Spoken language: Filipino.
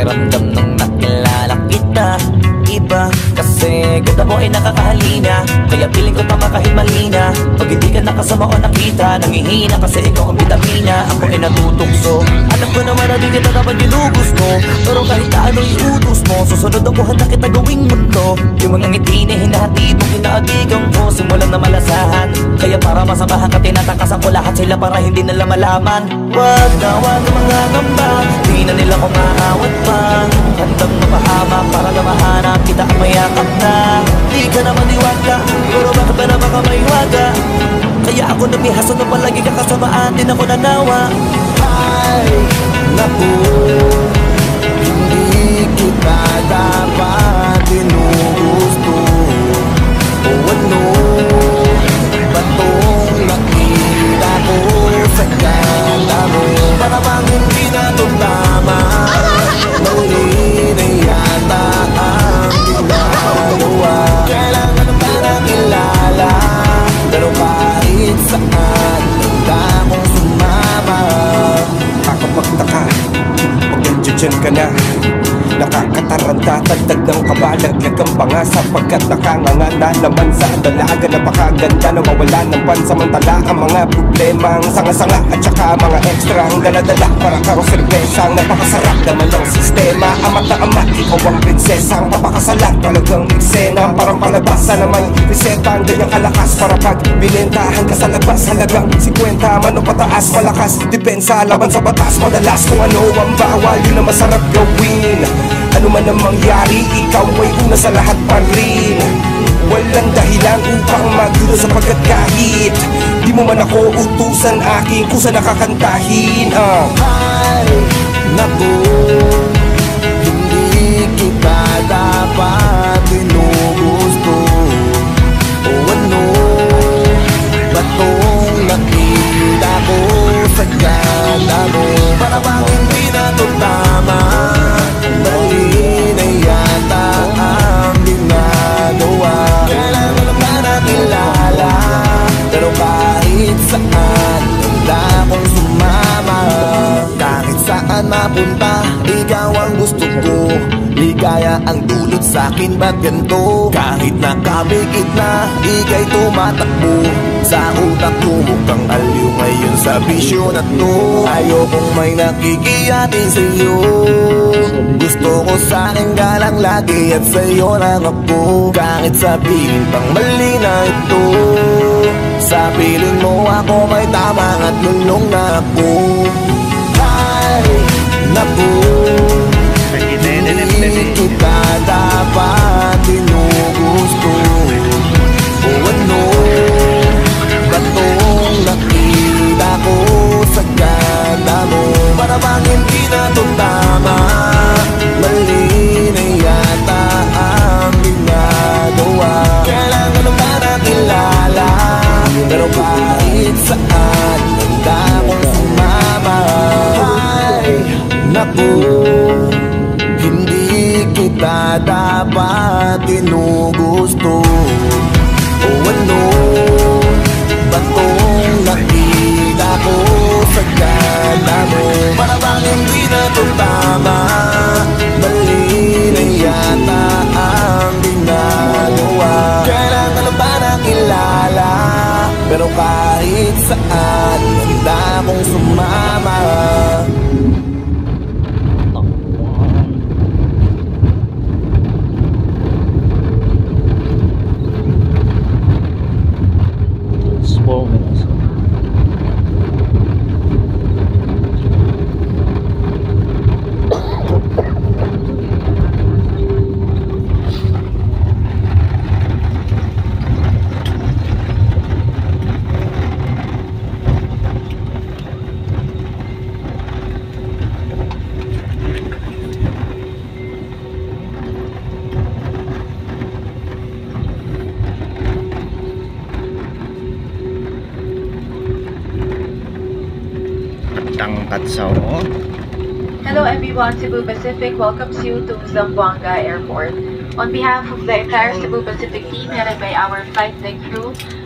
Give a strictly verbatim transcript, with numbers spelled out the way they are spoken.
pakiramdam nung nakilala kita. Iba kasi ganda mo ay nakakahalina, kaya piling ko tama kahit malina. Pag hindi ka nakasama o nakita, nangihina kasi ikaw ang vitamina. Ako ay natutokso, alam ko naman na di kita dapat ginugos mo, pero kahit ano iutos mo, susunod ako handa kita gawing mundo. Yung mga ngiti na hinahati mong kinaabigan ko, simulan na malasahan, kaya para masamahan ka tinatakasan ko lahat sila para hindi nila malaman. Wag na wag na mga ngamba, di na nila ko maawat pa. Handang mapahama para na mahanap kita ang mayakap na. Di ka naman diwaga, pero bakit ba na baka may waga? Kaya ako namihaso na palagi ka kasama, atin ako nanawa. Ay, naku, hindi kita dapat ginugusto. O ano, batong nakita ko sa kala mo. Para bang hindi na ito tama, mali na yata ang ginagawa. Kailangan na ba kilala, pero kahit saan handa kong sumama. Kakapagtaka, mag-enjoy ka na. Nakakataranta, tagdag ng kabalaglag ang panga, sapagkat nakanganga na naman sa dalaga. Napakaganda na mawala ng pansamantala ang mga problema, ang sanga-sanga at saka mga extra ang daladala para karo serbesa. Ang napakasarap naman ng sistema, amat na amat, ikaw ang prinsesa. Ang papakasalat talagang eksena, parang palabasa naman reseta. Ang ganyang kalakas para pag binentahan ka sa labas, halagang sikwenta man o pataas, malakas depensa laban sa batas. Madalas kung ano ang bawal, yun na masarap gawin. Ano man ang mangyari, ikaw ay una sa lahat pa rin. Walang dahilan upang magduda, sapagkat kahit di mo man ako utusan, aking kusa nakakantahin. uh. Ay, naku, hindi kita dapat ginugusto. O ano, batong nakita ko sa kala mo. Para bang hindi na ito tama, mali na yata ang ginagawa. Kailangan na ba nakilala, pero kahit saan handa kong sumama. Kahit saan mapunta, ikaw ang gusto ko. Ligaya ang dulot sa'kin, ba't ganito? Kahit nakabigit na, ika'y tumatakbo sa utak ko. Mukhang aliw ngayon sa bisyo na to. Ayokong may nakikiyatin sa'yo. Gusto ko sa'king galang lagi at sa'yo lang ako. Kahit sabihin pang mali na ito, sa piling mo ako may tama at lulong na ako. Ay, naku, hindi kita dapat ginugusto. O ano, batong nakita ko sa ganda mo. Para bang hindi na ito tama, mali na yata ang ginagawa. Kailangan na ba nakilala, pero kahit saan handa kong sumama. Ay, naku, hindi kita dapat ginugusto. O ano, batong nakita ko sa ganda mo. Para bang hindi na ito tama, mali na yata ang ginagawa. Kailangan na ba nakilala, pero kahit saan handa kong sumama. Hello everyone, Cebu Pacific welcomes you to Zamboanga Airport. On behalf of the entire Cebu Pacific team headed by our flight deck crew,